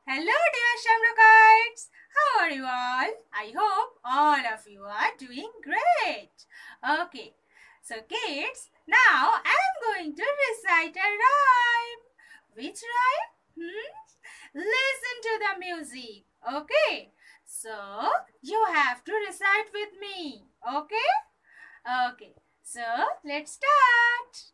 Hello, dear Shamrockites. How are you all? I hope all of you are doing great. Okay, so kids, now I am going to recite a rhyme. Which rhyme? Listen to the music. Okay, so you have to recite with me. Okay? Okay, so let's start.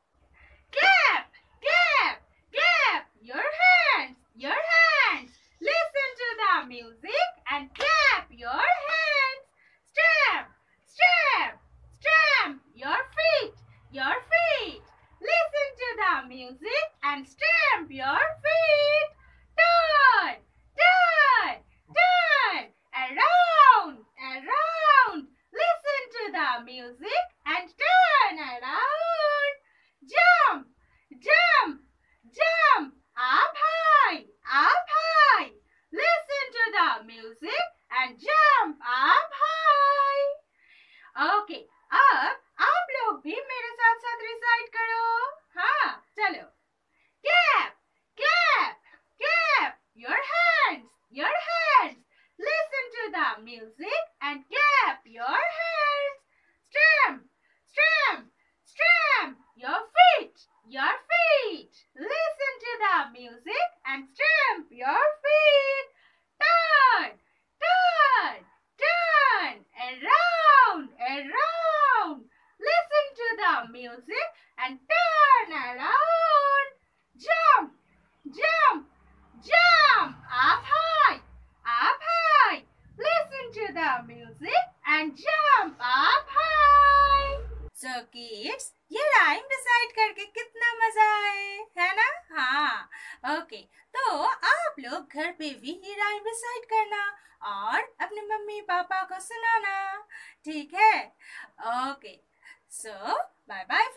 Clap, clap, clap your hands, your hands. Listen to the music and clap your hands. Stamp, stamp, stamp your feet, your feet. Listen to the music and stamp your feet. Turn, turn, turn. Around, around. Listen to the music and turn around. Jump, jump, jump. Up high, up high. Listen to the music and jump up high. Okay, अब आप लोग भी मेरे साथ साथ recite करो. हाँ, चलो. Clap, clap, clap your hands, your hands. Listen to the music and clap your hands. Stamp, stamp, stamp your feet, your feet. Listen to the music and stamp your feet. Turn, turn, turn. Around, around. Listen to the music and turn around. Jump, jump, jump. Up high, up high. Listen to the music and jump up high. So kids, ये rhyme decide करके कितना मजा आए, है ना? हाँ, okay. तो आप लोग घर पे भी ये राइम डिसाइड करना और अपने मम्मी पापा को सुनाना, ठीक है? ओके. So bye bye